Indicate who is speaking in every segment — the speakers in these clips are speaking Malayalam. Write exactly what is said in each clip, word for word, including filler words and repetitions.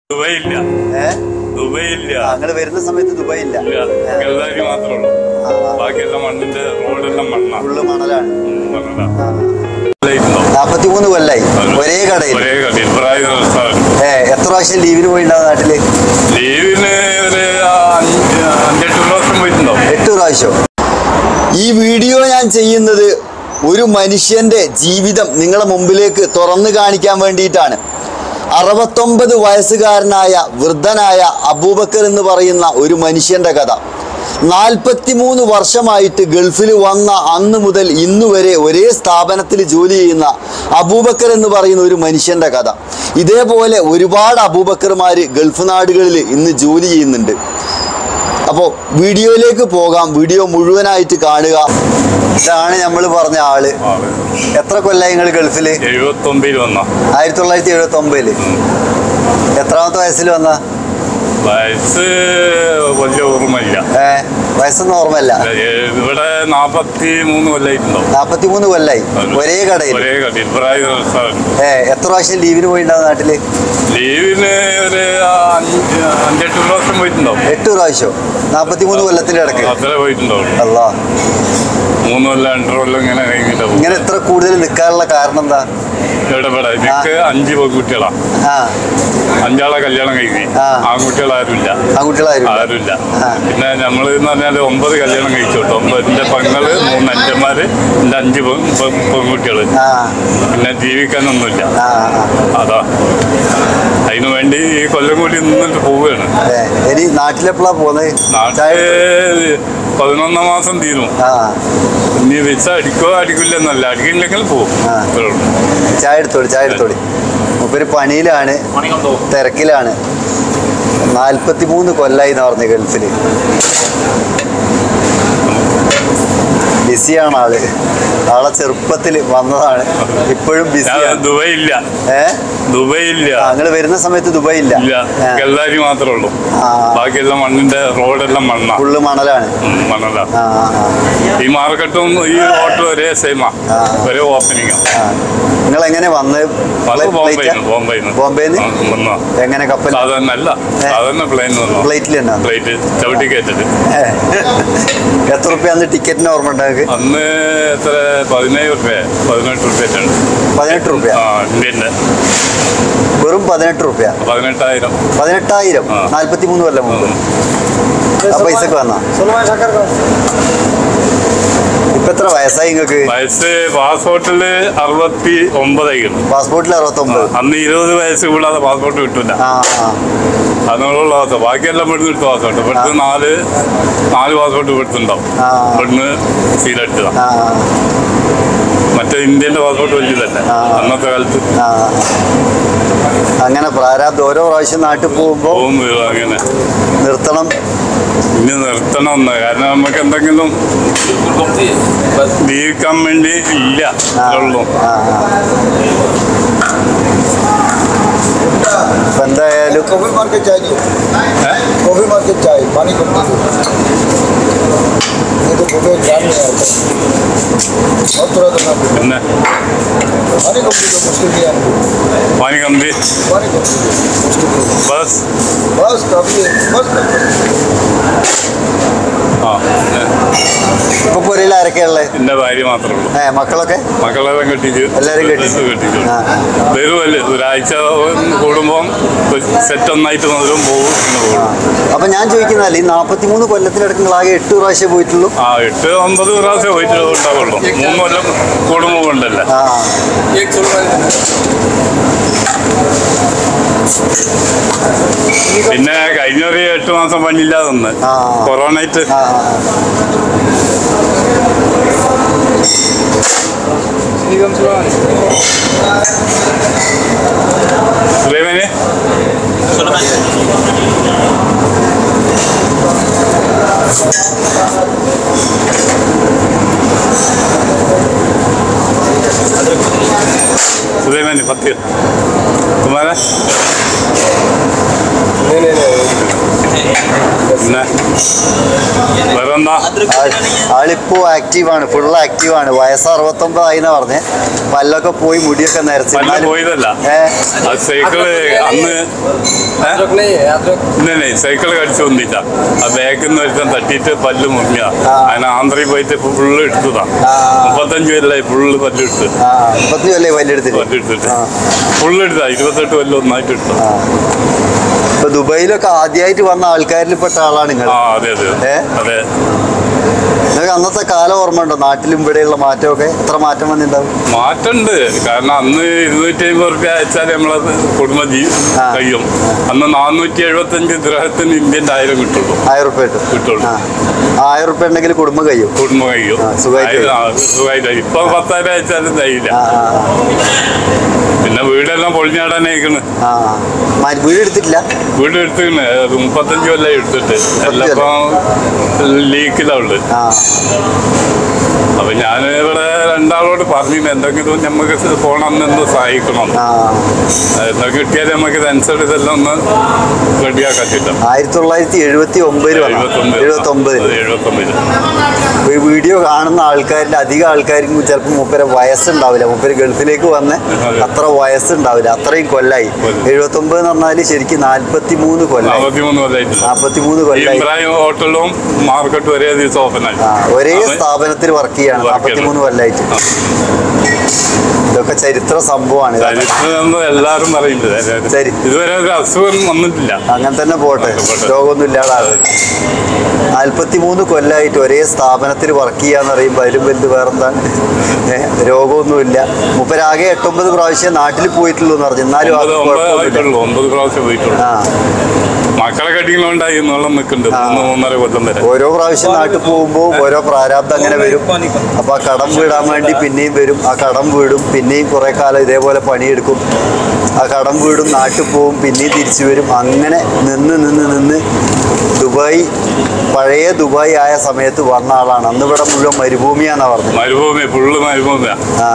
Speaker 1: Dubai illa. Eh? Dubai illa.
Speaker 2: അങ്ങനെ വരുന്ന സമയത്ത് ദുബായ് ഇല്ല.
Speaker 1: കല്ലാരി മാത്രമേ ഉള്ളൂ. ബാക്കിയെല്ലാം മണ്ണിന്റെ റോഡെല്ലാം മണ്ണാണ്.
Speaker 2: ഫുള്ള് മണലാണ്.
Speaker 1: മണലാണ്.
Speaker 2: നാപ്പത്തിമൂന്ന് കൊല്ലായി ഒരേ കടയിൽ.
Speaker 1: ഒരേ കടയിൽ.
Speaker 2: ഏ എത്ര പ്രാവശ്യം ലീവിന് പോയിണ്ടാവും നാട്ടില്?
Speaker 1: ലീവിന് ഒരു അഞ്ചെട്ട് പ്രാവശ്യം പോയിട്ടുണ്ടാവും.
Speaker 2: എട്ട് പ്രാവശ്യം. ഈ വീഡിയോ ഞാൻ ചെയ്യുന്നത് ഒരു മനുഷ്യന്റെ ജീവിതം നിങ്ങളുടെ മുമ്പിലേക്ക് തുറന്നു കാണിക്കാൻ വേണ്ടിയിട്ടാണ്. അറുപത്തൊമ്പത് വയസ്സുകാരനായ വൃദ്ധനായ അബൂബക്കർ എന്ന് പറയുന്ന ഒരു മനുഷ്യന്റെ കഥ. നാൽപ്പത്തിമൂന്ന് വർഷമായിട്ട് ഗൾഫിൽ വന്ന അന്ന് മുതൽ ഇന്ന് വരെ ഒരേ സ്ഥാപനത്തിൽ ജോലി ചെയ്യുന്ന അബൂബക്കർ എന്ന് പറയുന്ന ഒരു മനുഷ്യന്റെ കഥ. ഇതേപോലെ ഒരുപാട് അബൂബക്കർമാർ ഗൾഫ് നാടുകളിൽ ഇന്ന് ജോലി ചെയ്യുന്നുണ്ട്. അപ്പോൾ വീഡിയോയിലേക്ക് പോകാം. വീഡിയോ മുഴുവനായിട്ട് കാണുക. ഇതാണ് നമ്മൾ പറഞ്ഞ ആള്. എത്ര കൊല്ലായി നിങ്ങൾ ഗൾഫില്?
Speaker 1: എഴുപത്തൊമ്പതിൽ വന്ന
Speaker 2: ആയിരത്തി തൊള്ളായിരത്തി എഴുപത്തി ഒമ്പതില് എത്രാമത്തെ വയസ്സിൽ വന്ന?
Speaker 1: വയസ്സ് വലിയ ഓർമ്മയില്ല.
Speaker 2: ഏ വയസ്സൊന്നും ഓർമ്മയില്ല.
Speaker 1: ഇവിടെ നാപ്പത്തി മൂന്ന് കൊല്ലായിട്ടുണ്ടോ?
Speaker 2: നാപ്പത്തി മൂന്ന് കൊല്ലായി ഒരേ കടയിൽ.
Speaker 1: ഒരേ കടയിൽ.
Speaker 2: ഏ എത്ര പ്രാവശ്യം ലീവിന് പോയിണ്ടാവും നാട്ടില്?
Speaker 1: ലീവിന് ഒരു അഞ്ചെട്ട് പ്രാവശ്യം പോയിട്ടുണ്ടാവും.
Speaker 2: എട്ട് പ്രാവശ്യം നാപ്പത്തി മൂന്ന് കൊല്ലത്തിന്റെ ഇടയ്ക്ക്
Speaker 1: അത്ര പോയിട്ടുണ്ടാവും.
Speaker 2: അല്ലാ,
Speaker 1: മൂന്ന് കൊല്ലം രണ്ടര കൊല്ലം ഇങ്ങനെ കഴിഞ്ഞിട്ടാവും.
Speaker 2: ഇങ്ങനെ എത്ര കൂടുതൽ നിൽക്കാനുള്ള കാരണം എന്താ?
Speaker 1: ഇവിടെ ഇവിടെ എനിക്ക് അഞ്ച് പെൺകുട്ടികളാ. അഞ്ചാളെ കല്യാണം കഴിഞ്ഞു. ആൺകുട്ടികൾ ആരുമില്ല.
Speaker 2: ആൺകുട്ടികളാരും
Speaker 1: ആരുമില്ല. പിന്നെ നമ്മൾ എന്ന് പറഞ്ഞാല് ഒമ്പത് കല്യാണം കഴിച്ചോട്ടോ. ഒമ്പതിന്റെ പെങ്ങള്, മൂന്ന് അഞ്ചന്മാര്, എന്റെ അഞ്ച് പെൺകുട്ടികള്. പിന്നെ ജീവിക്കാനൊന്നുമില്ല. അതാ അതിനു വേണ്ടി ഈ കൊല്ലം കൂടി നിന്നിട്ട് പോവുകയാണ്.
Speaker 2: ഇനി നാട്ടിലെപ്പോഴാ പോകുന്നത്?
Speaker 1: നാട്ടില് പതിനൊന്നാം മാസം തീരും. ഇനി വിസ അടിക്കോ അടിക്കില്ലെന്നല്ല, അടിക്കില്ലെങ്കിൽ പോകും.
Speaker 2: ചായ എടുത്തോളി, ചായ എടുത്തോളി. മൂപ്പര് പണിയിലാണ്, തിരക്കിലാണ്. നാൽപ്പത്തി മൂന്ന് കൊല്ലായി എന്ന് പറഞ്ഞു ഗൾഫില്. ബിസിയാണ് ആള്. ആളെ ചെറുപ്പത്തിൽ വന്നതാണ്, ഇപ്പോഴും ബിസിയാണ്.
Speaker 1: ദുബായ് ഇല്ല.
Speaker 2: ഏ
Speaker 1: ദുബായ് ഇല്ല.
Speaker 2: ഞങ്ങള് വരുന്ന സമയത്ത് ദുബായ് ഇല്ല.
Speaker 1: കല്ലാരി മാത്രമേ ഉള്ളൂ. ബാക്കിയെല്ലാം മണ്ണിന്റെ റോഡെല്ലാം മണ്ണാണ്. ഫുള്ള്
Speaker 2: മണലാണ്.
Speaker 1: മണലാണ്. ഈ മാർക്കറ്റും ഈ റോഡും ഒരേ സെയിമാ, ഒരേ ഓപ്പണിംഗ്.
Speaker 2: നിങ്ങൾ എങ്ങനെ വന്ന്? ബോംബെന്ന് എങ്ങനെ കപ്പൽ?
Speaker 1: സാധാരണ അല്ല, സാധാരണ പ്ലെയിൻ വന്നു.
Speaker 2: ഫ്ലൈറ്റിൽ തന്നെ?
Speaker 1: ഫ്ലൈറ്റ് ചവിട്ടി കയറ്റത്.
Speaker 2: എത്ര റുപ്യ അന്ന് ടിക്കറ്റിന് ഓർമ്മ ഉണ്ടാകുക?
Speaker 1: അന്ന് എത്ര? പതിനേഴ് റുപ്യ പതിനെട്ട് റുപ്യ
Speaker 2: പതിനെട്ട് റുപ്യ
Speaker 1: ഇന്ത്യന്റെ.
Speaker 2: വെറും പതിനെട്ട് റുപ്യ.
Speaker 1: പതിനെട്ടായിരം.
Speaker 2: പതിനെട്ടായിരം നാല്പത്തി മൂന്ന് കൊല്ലം മുമ്പ് ആ പൈസക്ക് വന്ന. ഇപ്പൊ എത്ര വയസ്സായി നിങ്ങൾക്ക്?
Speaker 1: വയസ്സ് പാസ്പോർട്ടില് അറുപത്തി ഒമ്പതായിരുന്നു.
Speaker 2: പാസ്പോർട്ടിൽ അറുപത്തി ഒമ്പത്.
Speaker 1: അന്ന് ഇരുപത് വയസ്സ് കൂടാതെ പാസ്പോർട്ട് കിട്ടില്ല. അതിനുള്ള പാസ്പോർട്ട് ബാക്കിയെല്ലാം ഇവിടുന്ന് എടുത്ത പാസ്പോർട്ട്. ഇവിടുന്ന് നാല് നാല് പാസ്പോർട്ട് ഇവിടുത്തുണ്ടാവും. ഇവിടുന്ന് സീലെടുത്തതാ. മറ്റേ ഇന്ത്യന്റെ പാസ്പോർട്ട് വലിയതല്ലേ അന്നത്തെ കാലത്ത്.
Speaker 2: അങ്ങനെ പ്രാരാബ്ദം. ഓരോ പ്രാവശ്യം നാട്ടിൽ പോകുമ്പോ
Speaker 1: അങ്ങനെ
Speaker 2: നിർത്തണം.
Speaker 1: ഇനി നിർത്തണം എന്ന്. കാരണം നമുക്ക് എന്തെങ്കിലും ജീവിക്കാൻ വേണ്ടി ഇല്ല ഉള്ളൂ.
Speaker 2: എന്തായാലും
Speaker 1: പിന്നെ पानी कम दी बस बस
Speaker 2: ഇപ്പൊ പുരയിൽ ആരൊക്കെയാ ഉള്ളത്?
Speaker 1: എന്റെ ഭാര്യ മാത്രമേ ഉള്ളൂ.
Speaker 2: ഏ മക്കളൊക്കെ?
Speaker 1: മക്കളെല്ലാം കെട്ടിച്ചു.
Speaker 2: എല്ലാരും കെട്ടിച്ചു
Speaker 1: കെട്ടിച്ചു വരുമല്ലേ. ഒരാഴ്ച കൂടുമ്പം സെറ്റ് ഒന്നായിട്ട് വന്നതും പോകും.
Speaker 2: അപ്പൊ ഞാൻ ചോദിക്കുന്നതല്ല, ഈ നാപ്പത്തി മൂന്ന് കൊല്ലത്തിലടക്കം നിങ്ങൾ ആകെ എട്ട് പ്രാവശ്യം പോയിട്ടുള്ളൂ?
Speaker 1: ആ എട്ട് ഒമ്പത് പ്രാവശ്യം പോയിട്ട് ഉണ്ടാവുള്ളൂ. മൂന്ന് കൊല്ലം കൂടുമ്പോ കൊണ്ടല്ലേ. പിന്നെ കഴിഞ്ഞ ഒരു എട്ട് മാസം പണിയില്ലാതെ വന്ന് കൊറോണയിട്ട്. സുലൈമാനെ സുലൈമാനെ പത്ത് तुम्हारा പിന്നെ വേറെന്താ?
Speaker 2: ആളിപ്പോ ആക്റ്റീവാണ്, ഫുൾ ആക്റ്റീവാണ്. വയസ്സ് അറുപത്തൊമ്പതായിന്നാ പറഞ്ഞേ. പല്ലൊക്കെ പോയി മുടിയൊക്കെ നരച്ച്
Speaker 1: പോയതല്ല. സൈക്കിള് അന്ന് സൈക്കിള് കടിച്ചു വന്നില്ല. ആ ബാക്കിൽ നിന്ന് ഒരുത്തൻ തട്ടിയിട്ട് പല്ല് മുറിഞ്ഞ അതിന് ആന്ധ്രയിൽ പോയിട്ട് ഫുള്ള് എടുത്തതാ. മുപ്പത്തഞ്ച് കൊല്ലായി ഫുള്ള് പല്ലെടുത്ത്.
Speaker 2: മുപ്പത്തഞ്ച് കൊല്ലായി പല്ലെടുത്തിട്ട്
Speaker 1: പല്ലെടുത്തിട്ട് ഫുള്ള് എടുത്താ. ഇരുപത്തെട്ട് കൊല്ലം ഒന്നായിട്ട് എടുത്തു.
Speaker 2: ഇപ്പൊ ദുബായിലൊക്കെ ആദ്യമായിട്ട് വന്ന ആൾക്കാരിൽ പെട്ട ആളാണ് നിങ്ങൾ.
Speaker 1: അതെ അതെ അതെ.
Speaker 2: നിങ്ങൾക്ക് അന്നത്തെ കാലം ഓർമ്മ ഉണ്ടോ? നാട്ടിലും ഇവിടെയുള്ള മാറ്റമൊക്കെ എത്ര മാറ്റം വന്നിട്ടുണ്ടാവും?
Speaker 1: മാറ്റമുണ്ട്. കാരണം അന്ന് ഇരുന്നൂറ്റി അമ്പത് റുപ്യ അയച്ചാൽ നമ്മളത് കുടുംബ കഴിയും. അന്ന് നാനൂറ്റി എഴുപത്തി അഞ്ച് ഗ്രഹത്തിന് ഇന്ത്യൻ്റെ ആയിരം കിട്ടുള്ളൂ. ആയിരം റുപ്യ കിട്ടുള്ളൂ.
Speaker 2: ആയിരം റുപ്യ ഉണ്ടെങ്കിൽ കുടുംബം കഴിയും.
Speaker 1: കുടുംബം കഴിയും സുഖമായിട്ട്. ഇപ്പൊ പത്തായിരം അയച്ചാലും തയ്യില്ല. പിന്നെ വീടെല്ലാം പൊളിഞ്ഞാടാനേക്കണ്.
Speaker 2: വീട് എടുത്തിട്ടില്ല.
Speaker 1: വീട് എടുത്തിക്കണ്. മുപ്പത്തഞ്ച് കൊല്ലം എടുത്തിട്ട് എല്ലാം ലീക്കിലാ ഉള്ളത്. അപ്പൊ ഞാൻ ഇവിടെ രണ്ടാളോട് പറഞ്ഞില്ല എന്തെങ്കിലും നമുക്ക് പോണമെന്ന് സഹായിക്കണം. എന്തൊക്കെ കിട്ടിയാൽ നമുക്ക് അനുസരിച്ച് ഇതെല്ലാം ഒന്ന് റെഡിയാക്കാൻ കിട്ടും.
Speaker 2: ആയിരത്തി തൊള്ളായിരത്തി എഴുപത്തി ഒമ്പതിൽ എഴുപത്തി ഒമ്പതിൽ എഴുപത്തി ഒമ്പതിൽ ഈ വീഡിയോ കാണുന്ന ആൾക്കാരിൽ അധികം ആൾക്കാർക്കും ചിലപ്പോൾ മൂപ്പരെ വയസ്സുണ്ടാവില്ല. മൂപ്പര് ഗൾഫിലേക്ക് വന്ന് അത്ര വയസ്സുണ്ടാവില്ല. അത്രയും കൊല്ലായി. എഴുപത്തി ഒമ്പത് എന്ന് പറഞ്ഞാല് ശരിക്കും നാല്പത്തി മൂന്ന് കൊല്ലായി. നാൽപ്പത്തി മൂന്ന് കൊല്ലായി.
Speaker 1: ഹോട്ടലും മാർക്കറ്റും ഒരേ ദിവസം ഓപ്പൺ ആയി.
Speaker 2: ഒരേ സ്ഥാപനത്തിൽ വർക്ക് ചെയ്യാണ് നാൽപ്പത്തി മൂന്ന് കൊല്ലായിട്ട്. ഇതൊക്കെ ചരിത്ര സംഭവമാണ്.
Speaker 1: എല്ലാവരും പറയുന്നത് ഇതുവരെ ഒരു അസുഖം വന്നിട്ടില്ല. അങ്ങനെ
Speaker 2: തന്നെ പോട്ടെ, രോഗമൊന്നും ഇല്ലാതെ. നാൽപ്പത്തി മൂന്ന് കൊല്ലായിട്ട് ഒരേ സ്ഥാപനത്തിൽ വർക്ക് ചെയ്യാന്ന് പറയുമ്പോൾ അതിലും വലുത് വേറെന്താണ്? രോഗമൊന്നുമില്ല. മുപ്പരാകെ എട്ടൊമ്പത് പ്രാവശ്യം നാട്ടിൽ പോയിട്ടുള്ളൂ എന്ന് പറഞ്ഞു. എന്നാലും
Speaker 1: ഒമ്പത് പ്രാവശ്യം പോയിട്ടുള്ളൂ. ആ മക്കളെ കടികളുണ്ടായി എന്നുള്ള നിൽക്കുന്നുണ്ട്. മൂന്നര കൊല്ലം വരെ
Speaker 2: ഓരോ പ്രാവശ്യം നാട്ടിൽ പോകുമ്പോൾ ഓരോ പ്രാരാബ്ദം അങ്ങനെ വരും. അപ്പൊ ആ കടം വീടാൻ വേണ്ടി പിന്നെയും വരും. ആ കടം വീടും പിന്നെയും കുറെ കാലം ഇതേപോലെ പണിയെടുക്കും. ആ കടം വീടും നാട്ടിൽ പോവും, പിന്നെയും തിരിച്ചു വരും. അങ്ങനെ നിന്ന് നിന്ന് നിന്ന് ദുബായ് പഴയ ദുബായ് ആയ സമയത്ത് വന്ന ആളാണ്. അന്ന് ഇവിടെ മുഴുവൻ മരുഭൂമിയാന്നാ പറഞ്ഞത്.
Speaker 1: മരുഭൂമി ഫുള്ള് മരുഭൂമിയാ.
Speaker 2: ആ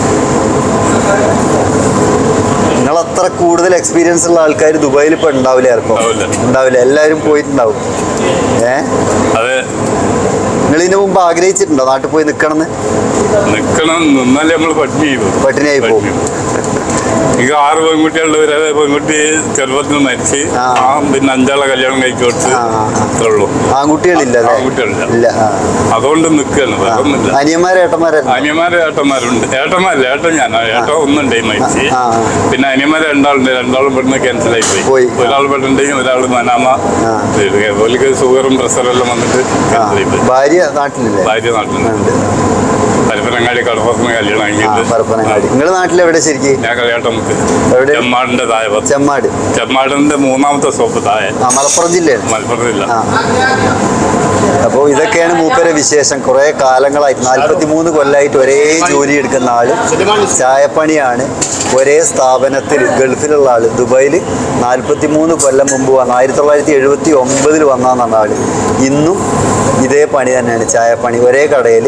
Speaker 2: നിങ്ങളത്ര കൂടുതൽ എക്സ്പീരിയൻസ് ഉള്ള ആൾക്കാർ ദുബായിൽ ഇപ്പൊ ഉണ്ടാവില്ല. ചിലപ്പോൾ ഉണ്ടാവില്ല. എല്ലാവരും പോയിട്ടുണ്ടാവും. ഏ
Speaker 1: അതെ.
Speaker 2: നിങ്ങൾ ഇതിനു മുമ്പ് ആഗ്രഹിച്ചിട്ടുണ്ടോ നാട്ടിൽ പോയി നിക്കണം?
Speaker 1: നിക്കണം നിന്നാലേ നമ്മൾ പട്ടിണി
Speaker 2: പട്ടിണിയായി പോകും.
Speaker 1: എനിക്ക് ആറ് പെൺകുട്ടികളുടെ ഒരു പെൺകുട്ടി ചെറുപ്പത്തിൽ മരിച്ച് പിന്നെ അഞ്ചാളെ കല്യാണം കഴിച്ചു കൊടുത്ത് അത്രേ ഉള്ളൂ.
Speaker 2: ആൺകുട്ടികളില്ല.
Speaker 1: ആൺകുട്ടികളില്ല. അതുകൊണ്ട് നിൽക്കുകയാണ്. വേറൊന്നുമില്ല.
Speaker 2: അനിയന്മാരെ ഏട്ടന്മാരെ
Speaker 1: അനിയന്മാരെ ഏട്ടന്മാരുണ്ട്. ഏട്ടന്മാരില്ല. ഏട്ടൻ ഞാൻ ഏട്ടൻ ഒന്നുണ്ടായി മരിച്ച്. പിന്നെ അനിയന്മാരെ രണ്ടാളുണ്ട്. രണ്ടാളും പെട്ടെന്ന് ക്യാൻസലായി പോയി. ഒരാൾ പെട്ടെന്നുണ്ടെങ്കിൽ ഒരാൾ മനാമ. ഓലിക്ക് ഷുഗറും പ്രഷറും എല്ലാം വന്നിട്ട് ക്യാൻസലായി പോയി.
Speaker 2: ഭാര്യ നാട്ടിലില്ല.
Speaker 1: ഭാര്യ നാട്ടിലുണ്ട്. പരപ്പനങ്ങാടി കടപ്പുറത്ത് കല്യാണം കഴിഞ്ഞിട്ട്.
Speaker 2: പരപ്പനങ്ങാടി. നിങ്ങളുടെ നാട്ടിൽ എവിടെ ശരിക്കും?
Speaker 1: ഞാൻ കളിയാട്ടമുക്ക് ചെമ്മാടിന്റെ താഴെ.
Speaker 2: ചെമ്മാട്.
Speaker 1: ചെമ്മാടിന്റെ മൂന്നാമത്തെ സ്റ്റോപ്പ് താഴെ.
Speaker 2: മലപ്പുറം ജില്ലയാണ്.
Speaker 1: മലപ്പുറം ജില്ല.
Speaker 2: അപ്പോൾ ഇതൊക്കെയാണ് മൂപ്പരെ വിശേഷം. കുറെ കാലങ്ങളായിട്ട് നാൽപ്പത്തി മൂന്ന് കൊല്ലമായിട്ട് ഒരേ ജോലി എടുക്കുന്ന ആള്. ചായപ്പണിയാണ്. ഒരേ സ്ഥാപനത്തിൽ ഗൾഫിലുള്ള ആള്. ദുബായിൽ നാൽപ്പത്തി മൂന്ന് കൊല്ലം മുമ്പ് വന്ന ആയിരത്തി തൊള്ളായിരത്തി എഴുപത്തി ഒമ്പതിൽ വന്നാന്നാണ് ആള്. ഇന്നും ഇതേ പണി തന്നെയാണ്, ചായപ്പണി. ഒരേ കടയിൽ.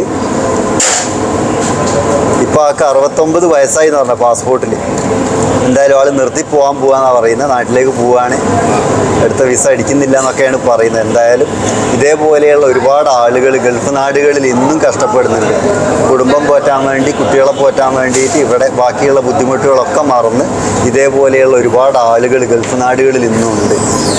Speaker 2: ഇപ്പൊ ആൾക്ക് അറുപത്തൊമ്പത് വയസ്സായി എന്ന് പറഞ്ഞ പാസ്പോർട്ടിൽ. എന്തായാലും ആള് നിർത്തി പോകാൻ പോവാന്നാണ് പറയുന്നത്. നാട്ടിലേക്ക് പോവാണ്. അടുത്ത വിസ അടിക്കുന്നില്ല എന്നൊക്കെയാണ് പറയുന്നത്. എന്തായാലും ഇതേപോലെയുള്ള ഒരുപാട് ആളുകൾ ഗൾഫ് നാടുകളിൽ ഇന്നും കഷ്ടപ്പെടുന്നുണ്ട്. കുടുംബം പോറ്റാൻ വേണ്ടി, കുട്ടികളെ പോറ്റാൻ വേണ്ടിയിട്ട് ഇവിടെ ബാക്കിയുള്ള ബുദ്ധിമുട്ടുകളൊക്കെ മറന്ന് ഇതേപോലെയുള്ള ഒരുപാട് ആളുകൾ ഗൾഫ് നാടുകളിൽ ഇന്നും ഉണ്ട്.